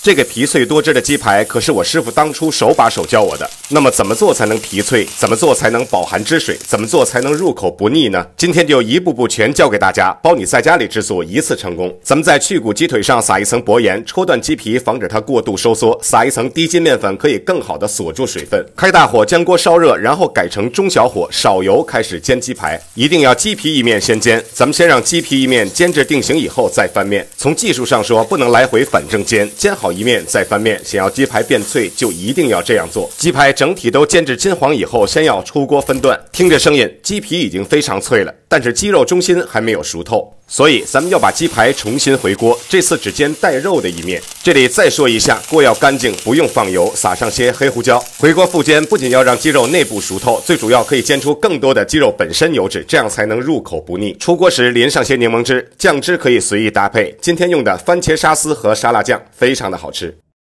这个皮脆多汁的鸡排可是我师傅当初手把手教我的。那么怎么做才能皮脆？怎么做才能饱含汁水？怎么做才能入口不腻呢？今天就一步步全教给大家，包你在家里制作一次成功。咱们在去骨鸡腿上撒一层薄盐，戳断鸡皮，防止它过度收缩，撒一层低筋面粉，可以更好的锁住水分。开大火将锅烧热，然后改成中小火，少油开始煎鸡排，一定要鸡皮一面先煎。咱们先让鸡皮一面煎至定型以后再翻面。从技术上说，不能来回反正煎，煎好一面再翻面。想要鸡排变脆，就一定要这样做。鸡排整体都煎至金黄以后，先要出锅分段。听着声音，鸡皮已经非常脆了，但是鸡肉中心还没有熟透。所以咱们要把鸡排重新回锅，这次只煎带肉的一面。这里再说一下，锅要干净，不用放油，撒上些黑胡椒。回锅复煎不仅要让鸡肉内部熟透，最主要可以煎出更多的鸡肉本身油脂，这样才能入口不腻。出锅时淋上些柠檬汁，酱汁可以随意搭配。今天用的番茄沙司和沙拉酱非常的好吃。